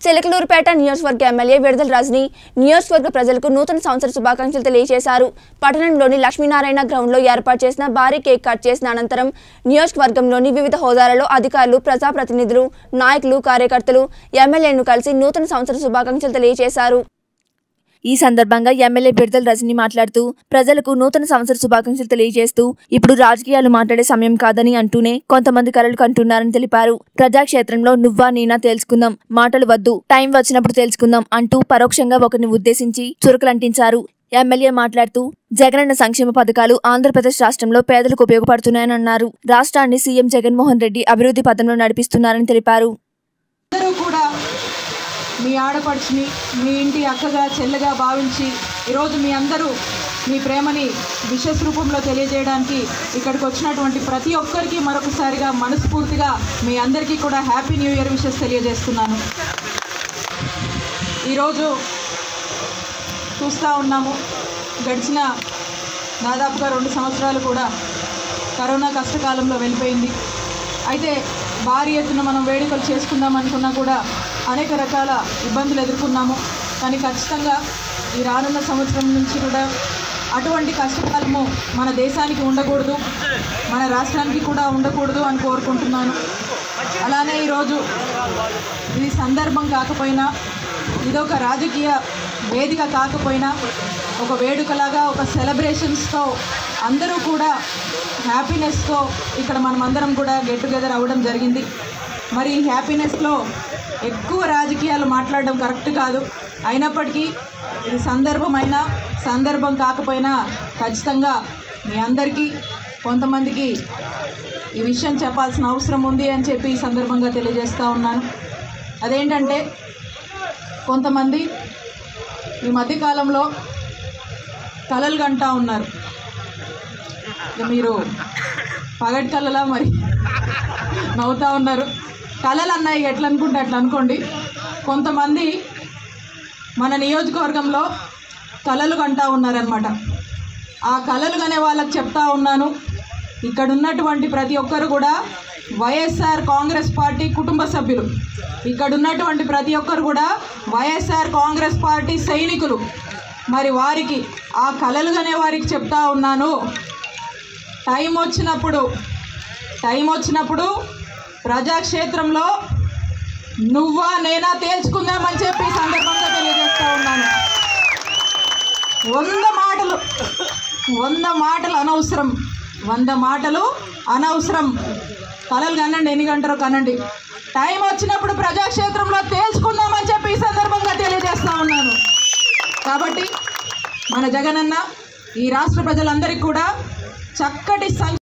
చిలకలూరుపేట నియోజకవర్గ ఎమ్మెల్యే విడుదల రజని నియోజకవర్గ ప్రజలకు నూతన సంవత్సర శుభాకాంక్షలు తెలియజేశారు. పట్టణంలోని లక్ష్మీనారాయణ గ్రౌండ్లో ఏర్పాటు చేసిన భారీ కేక్ కట్ చేసిన అనంతరం నియోజకవర్గంలోని వివిధ హోదాలలో అధికారులు, ప్రజాప్రతినిధులు, నాయకులు, కార్యకర్తలు ఎమ్మెల్యేను కలిసి నూతన సంవత్సర శుభాకాంక్షలు తెలియజేశారు. ఈ సందర్భంగా ఎమ్మెల్యే విడుదల రజని మాట్లాడుతూ ప్రజలకు నూతన సంవత్సర శుభాకాంక్షలు తెలియజేస్తూ ఇప్పుడు రాజకీయాలు మాట్లాడే సమయం కాదని అంటూనే కొంతమంది కలలు కంటున్నారని తెలిపారు. ప్రజాక్షేత్రంలో నువ్వా నేనా తేల్చుకుందాం, మాటలు వద్దు, టైం వచ్చినప్పుడు తెలుసుకుందాం అంటూ పరోక్షంగా ఒకరిని ఉద్దేశించి చురుకులంటించారు. ఎమ్మెల్యే మాట్లాడుతూ జగనన్న సంక్షేమ పథకాలు ఆంధ్రప్రదేశ్ రాష్ట్రంలో పేదలకు ఉపయోగపడుతున్నాయని అన్నారు. రాష్ట్రాన్ని సీఎం జగన్మోహన్ రెడ్డి అభివృద్ధి పథంలో నడిపిస్తున్నారని తెలిపారు. మీ ఆడపడుచుని మీ ఇంటి అక్కగా చెల్లెగా భావించి ఈరోజు మీ అందరూ మీ ప్రేమని విషస్ రూపంలో తెలియజేయడానికి ఇక్కడికి వచ్చినటువంటి ప్రతి ఒక్కరికి మరొకసారిగా మనస్ఫూర్తిగా మీ అందరికీ కూడా హ్యాపీ న్యూ ఇయర్ విషెస్ తెలియజేస్తున్నాను. ఈరోజు చూస్తూ ఉన్నాము, గడిచిన దాదాపుగా 2 సంవత్సరాలు కూడా కరోనా కష్టకాలంలో వెళ్ళిపోయింది. అయితే భారీ ఎత్తున మనం వేడుకలు చేసుకుందాం అనుకున్నా కూడా అనేక రకాల ఇబ్బందులు ఎదుర్కొన్నాము. కానీ ఖచ్చితంగా ఈ రానున్న సంవత్సరం నుంచి కూడా అటువంటి కష్టకాలము మన దేశానికి ఉండకూడదు, మన రాష్ట్రానికి కూడా ఉండకూడదు అని కోరుకుంటున్నాను. అలానే ఈరోజు ఇది సందర్భం కాకపోయినా, ఇదొక రాజకీయ వేదిక కాకపోయినా, ఒక వేడుకలాగా ఒక సెలబ్రేషన్స్తో అందరూ కూడా హ్యాపీనెస్తో ఇక్కడ మనమందరం కూడా గెట్ టుగెదర్ అవ్వడం జరిగింది. మరి ఈ హ్యాపీనెస్లో ఎక్కువ రాజకీయాలు మాట్లాడడం కరెక్ట్ కాదు. అయినప్పటికీ ఇది సందర్భమైనా సందర్భం కాకపోయినా ఖచ్చితంగా మీ అందరికీ కొంతమందికి ఈ విషయం చెప్పాల్సిన అవసరం ఉంది అని చెప్పి ఈ సందర్భంగా తెలియజేస్తూ ఉన్నాను. అదేంటంటే కొంతమంది ఈ మధ్యకాలంలో కలలు కంటూ ఉన్నారు. మీరు పగటి కళలా మరి నవ్వుతూ ఉన్నారు. కళలు అన్నాయి ఎట్లా అనుకుంటే అట్లా అనుకోండి. కొంతమంది మన నియోజకవర్గంలో కళలు కంటూ ఉన్నారనమాట. ఆ కళలు కనే వాళ్ళకి చెప్తా ఉన్నాను, ఇక్కడ ఉన్నటువంటి ప్రతి ఒక్కరు కూడా వైఎస్ఆర్ కాంగ్రెస్ పార్టీ కుటుంబ సభ్యులు. ఇక్కడ ఉన్నటువంటి ప్రతి ఒక్కరు కూడా వైఎస్ఆర్ కాంగ్రెస్ పార్టీ సైనికులు. మరి వారికి ఆ కళలు కనే వారికి చెప్తా ఉన్నాను, టైం వచ్చినప్పుడు ప్రజాక్షేత్రంలో నువ్వా నేనా తేల్చుకుందామని చెప్పి సందర్భంగా తెలియజేస్తూ ఉన్నాను. 100 మాటలు అనవసరం, 100 మాటలు అనవసరం. కలలు కనండి, ఎన్ని గంటలో కనండి. టైం వచ్చినప్పుడు ప్రజాక్షేత్రంలో తేల్చుకుందామని చెప్పి ఈ సందర్భంగా తెలియజేస్తూ ఉన్నాను. కాబట్టి మన జగనన్న ఈ రాష్ట్ర ప్రజలందరికీ కూడా చక్కటి